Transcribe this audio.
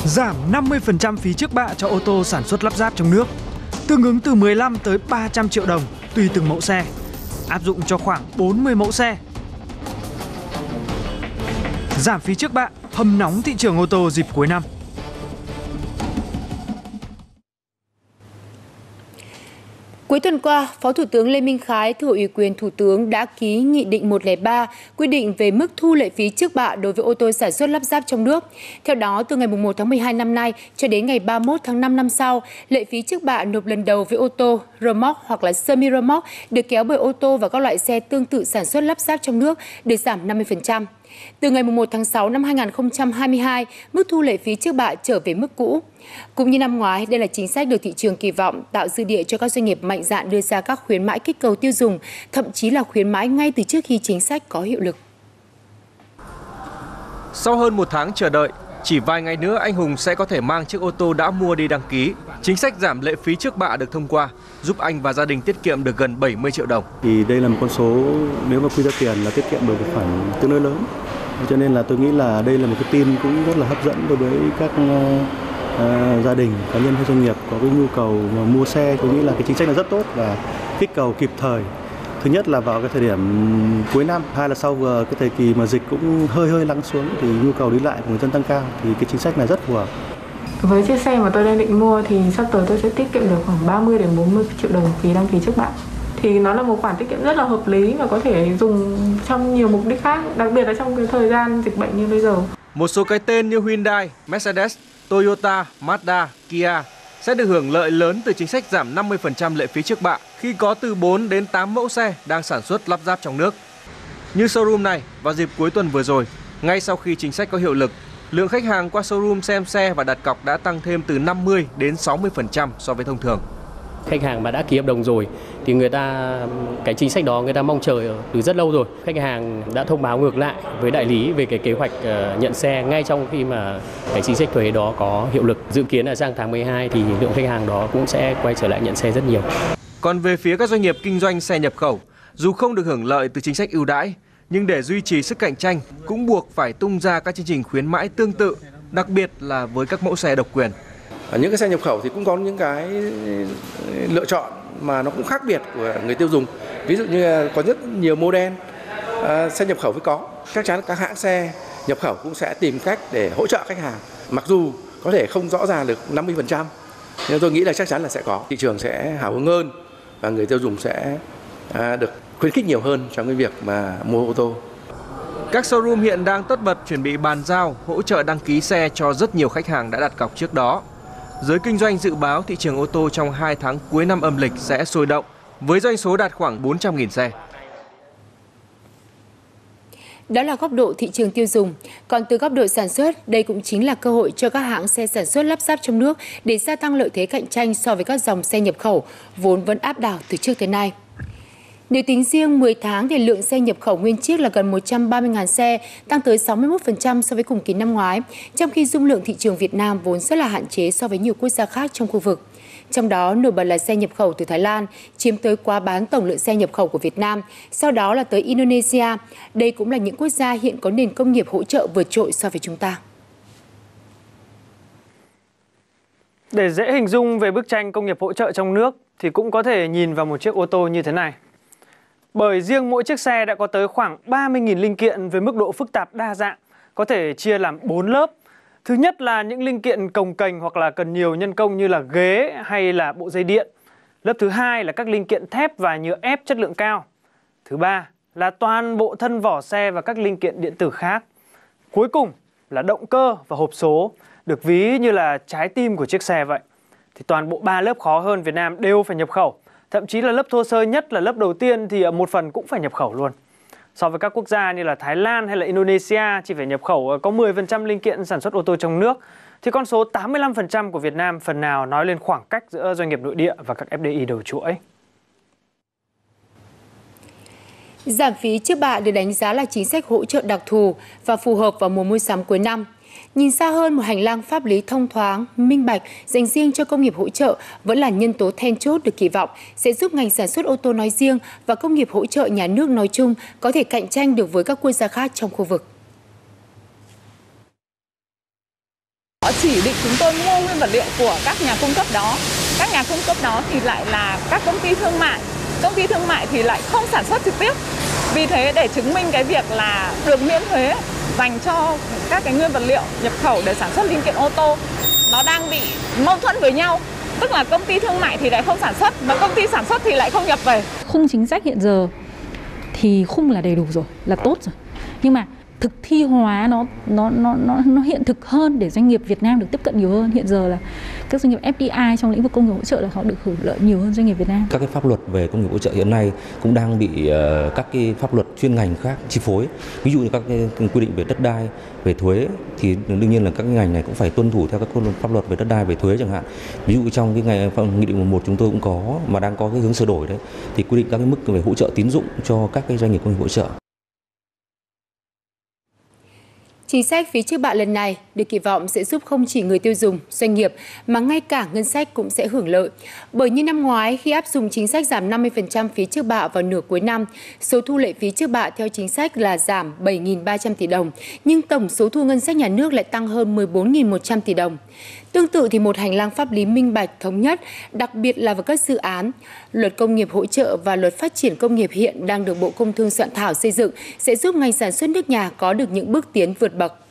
Giảm 50% phí trước bạ cho ô tô sản xuất lắp ráp trong nước, tương ứng từ 15 tới 300 triệu đồng tùy từng mẫu xe, áp dụng cho khoảng 40 mẫu xe. Giảm phí trước bạ, hâm nóng thị trường ô tô dịp cuối năm. Cuối tuần qua, Phó Thủ tướng Lê Minh Khái, thừa ủy quyền Thủ tướng đã ký Nghị định 103 quy định về mức thu lệ phí trước bạ đối với ô tô sản xuất lắp ráp trong nước. Theo đó, từ ngày 1 tháng 12 năm nay cho đến ngày 31 tháng 5 năm sau, lệ phí trước bạ nộp lần đầu với ô tô, rơ moóc hoặc là semi-rơ moóc được kéo bởi ô tô và các loại xe tương tự sản xuất lắp ráp trong nước được giảm 50%. Từ ngày 1 tháng 6 năm 2022, mức thu lệ phí trước bạ trở về mức cũ. Cũng như năm ngoái, đây là chính sách được thị trường kỳ vọng tạo dư địa cho các doanh nghiệp mạnh dạn đưa ra các khuyến mãi kích cầu tiêu dùng, thậm chí là khuyến mãi ngay từ trước khi chính sách có hiệu lực. Sau hơn 1 tháng chờ đợi, chỉ vài ngày nữa anh Hùng sẽ có thể mang chiếc ô tô đã mua đi đăng ký. Chính sách giảm lệ phí trước bạ được thông qua, giúp anh và gia đình tiết kiệm được gần 70 triệu đồng. Thì đây là một con số nếu mà quy ra tiền là tiết kiệm được một khoản tương đối lớn. Cho nên là tôi nghĩ là đây là một cái tin cũng rất là hấp dẫn đối với các gia đình, cá nhân hay doanh nghiệp có cái nhu cầu mà mua xe. Tôi nghĩ là cái chính sách là rất tốt và kích cầu kịp thời. Thứ nhất là vào cái thời điểm cuối năm, hai là sau vừa cái thời kỳ mà dịch cũng hơi lắng xuống thì nhu cầu đi lại của người dân tăng cao thì cái chính sách này rất phù hợp. Với chiếc xe mà tôi đang định mua thì sắp tới tôi sẽ tiết kiệm được khoảng 30 đến 40 triệu đồng phí đăng ký trước bạ. Thì nó là một khoản tiết kiệm rất là hợp lý và có thể dùng trong nhiều mục đích khác, đặc biệt là trong cái thời gian dịch bệnh như bây giờ. Một số cái tên như Hyundai, Mercedes, Toyota, Mazda, Kia sẽ được hưởng lợi lớn từ chính sách giảm 50% lệ phí trước bạ khi có từ 4 đến 8 mẫu xe đang sản xuất lắp ráp trong nước. Như showroom này, vào dịp cuối tuần vừa rồi, ngay sau khi chính sách có hiệu lực, lượng khách hàng qua showroom xem xe và đặt cọc đã tăng thêm từ 50 đến 60% so với thông thường. Khách hàng mà đã ký hợp đồng rồi thì cái chính sách đó người ta mong chờ từ rất lâu rồi. Khách hàng đã thông báo ngược lại với đại lý về cái kế hoạch nhận xe ngay trong khi mà cái chính sách thuế đó có hiệu lực. Dự kiến là sang tháng 12 thì lượng khách hàng đó cũng sẽ quay trở lại nhận xe rất nhiều. Còn về phía các doanh nghiệp kinh doanh xe nhập khẩu, dù không được hưởng lợi từ chính sách ưu đãi, nhưng để duy trì sức cạnh tranh cũng buộc phải tung ra các chương trình khuyến mãi tương tự, đặc biệt là với các mẫu xe độc quyền. Những cái xe nhập khẩu thì cũng có những cái lựa chọn mà nó cũng khác biệt của người tiêu dùng. Ví dụ như có rất nhiều model xe nhập khẩu mới có. Chắc chắn các hãng xe nhập khẩu cũng sẽ tìm cách để hỗ trợ khách hàng. Mặc dù có thể không rõ ràng được 50%, nhưng tôi nghĩ là chắc chắn là sẽ có. Thị trường sẽ hào hứng hơn và người tiêu dùng sẽ được khuyến khích nhiều hơn trong cái việc mà mua ô tô. Các showroom hiện đang tất bật chuẩn bị bàn giao, hỗ trợ đăng ký xe cho rất nhiều khách hàng đã đặt cọc trước đó. Giới kinh doanh dự báo thị trường ô tô trong 2 tháng cuối năm âm lịch sẽ sôi động, với doanh số đạt khoảng 400.000 xe. Đó là góc độ thị trường tiêu dùng. Còn từ góc độ sản xuất, đây cũng chính là cơ hội cho các hãng xe sản xuất lắp ráp trong nước để gia tăng lợi thế cạnh tranh so với các dòng xe nhập khẩu, vốn vẫn áp đảo từ trước tới nay. Nếu tính riêng 10 tháng thì lượng xe nhập khẩu nguyên chiếc là gần 130.000 xe, tăng tới 61% so với cùng kỳ năm ngoái, trong khi dung lượng thị trường Việt Nam vốn rất là hạn chế so với nhiều quốc gia khác trong khu vực. Trong đó, nổi bật là xe nhập khẩu từ Thái Lan, chiếm tới quá bán tổng lượng xe nhập khẩu của Việt Nam, sau đó là tới Indonesia. Đây cũng là những quốc gia hiện có nền công nghiệp hỗ trợ vượt trội so với chúng ta. Để dễ hình dung về bức tranh công nghiệp hỗ trợ trong nước thì cũng có thể nhìn vào một chiếc ô tô như thế này. Bởi riêng mỗi chiếc xe đã có tới khoảng 30.000 linh kiện với mức độ phức tạp đa dạng, có thể chia làm 4 lớp. Thứ nhất là những linh kiện cồng kềnh hoặc là cần nhiều nhân công như là ghế hay là bộ dây điện. Lớp thứ hai là các linh kiện thép và nhựa ép chất lượng cao. Thứ ba là toàn bộ thân vỏ xe và các linh kiện điện tử khác. Cuối cùng là động cơ và hộp số, được ví như là trái tim của chiếc xe vậy. Thì toàn bộ 3 lớp khó hơn Việt Nam đều phải nhập khẩu. Thậm chí là lớp thô sơ nhất là lớp đầu tiên thì một phần cũng phải nhập khẩu luôn. So với các quốc gia như là Thái Lan hay là Indonesia chỉ phải nhập khẩu có 10% linh kiện sản xuất ô tô trong nước, thì con số 85% của Việt Nam phần nào nói lên khoảng cách giữa doanh nghiệp nội địa và các FDI đầu chuỗi. Giảm phí trước bạ được đánh giá là chính sách hỗ trợ đặc thù và phù hợp vào mùa mua sắm cuối năm. Nhìn xa hơn, một hành lang pháp lý thông thoáng, minh bạch dành riêng cho công nghiệp hỗ trợ vẫn là nhân tố then chốt được kỳ vọng sẽ giúp ngành sản xuất ô tô nói riêng và công nghiệp hỗ trợ nhà nước nói chung có thể cạnh tranh được với các quốc gia khác trong khu vực. Họ chỉ định chúng tôi mua nguyên vật liệu của các nhà cung cấp đó. Các nhà cung cấp đó thì lại là các công ty thương mại. Công ty thương mại thì lại không sản xuất trực tiếp. Vì thế để chứng minh cái việc là được miễn thuế dành cho các cái nguyên vật liệu nhập khẩu để sản xuất linh kiện ô tô, nó đang bị mâu thuẫn với nhau. Tức là công ty thương mại thì lại không sản xuất, mà công ty sản xuất thì lại không nhập về. Khung chính sách hiện giờ thì khung là đầy đủ rồi, là tốt rồi. Nhưng mà thực thi hóa nó hiện thực hơn để doanh nghiệp Việt Nam được tiếp cận nhiều hơn. Hiện giờ là các doanh nghiệp FDI trong lĩnh vực công nghiệp hỗ trợ là họ được hưởng lợi nhiều hơn doanh nghiệp Việt Nam. Các cái pháp luật về công nghiệp hỗ trợ hiện nay cũng đang bị các cái pháp luật chuyên ngành khác chi phối. Ví dụ như các cái quy định về đất đai, về thuế thì đương nhiên là các cái ngành này cũng phải tuân thủ theo các pháp luật về đất đai, về thuế chẳng hạn. Ví dụ trong cái nghị định 11 chúng tôi cũng có mà đang có cái hướng sửa đổi đấy, thì quy định các cái mức về hỗ trợ tín dụng cho các cái doanh nghiệp công nghiệp hỗ trợ. Chính sách phí trước bạ lần này được kỳ vọng sẽ giúp không chỉ người tiêu dùng, doanh nghiệp mà ngay cả ngân sách cũng sẽ hưởng lợi. Bởi như năm ngoái khi áp dụng chính sách giảm 50% phí trước bạ vào nửa cuối năm, số thu lệ phí trước bạ theo chính sách là giảm 7.300 tỷ đồng, nhưng tổng số thu ngân sách nhà nước lại tăng hơn 14.100 tỷ đồng. Tương tự thì một hành lang pháp lý minh bạch thống nhất, đặc biệt là vào các dự án, luật công nghiệp hỗ trợ và luật phát triển công nghiệp hiện đang được Bộ Công Thương soạn thảo xây dựng sẽ giúp ngành sản xuất nước nhà có được những bước tiến vượt bậc.